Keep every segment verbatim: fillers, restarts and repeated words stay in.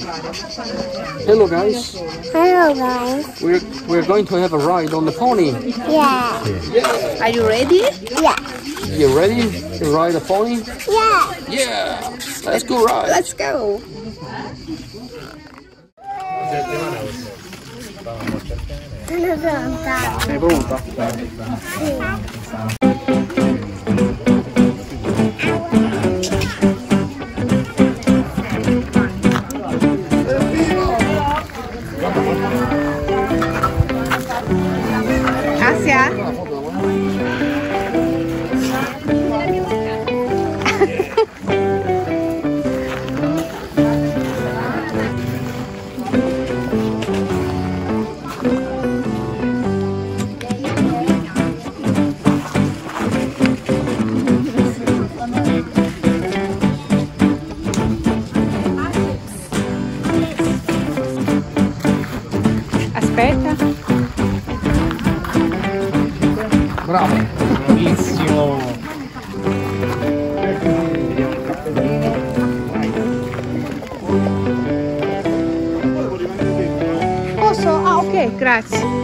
Hello guys. Hello guys. We're we're going to have a ride on the pony. Yeah. Yeah. Are you ready? Yeah. You ready to ride a pony? Yeah. Yeah. Let's go ride. Let's go. Sono pronta. Sei pronta? Asia? Aspetta. Bravo. Bravissimo. Posso? Ah, ok, grazie.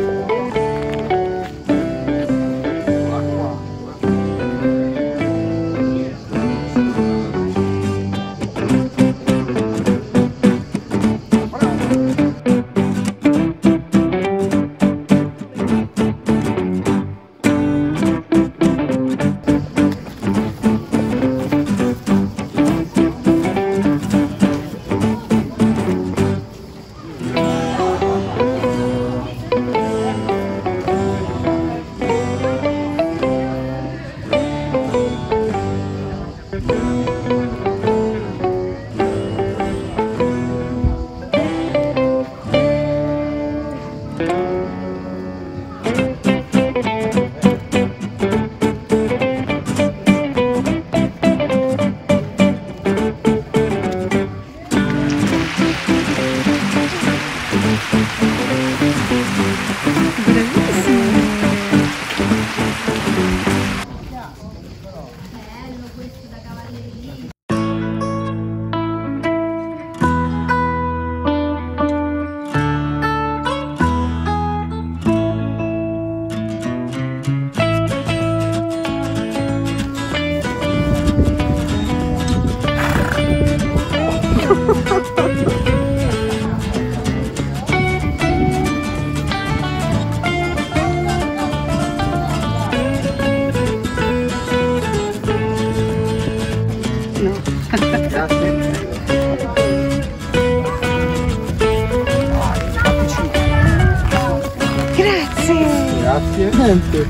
Grazie. Niente.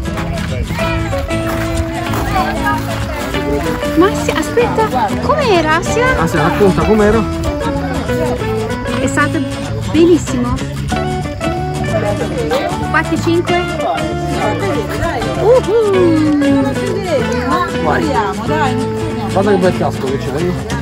Ma sì, aspetta, com'era Asia? Ah, se racconta com'era? È stato benissimo. quattro cinque. Uh-huh. Vai. Guarda che bel casco che c'hai.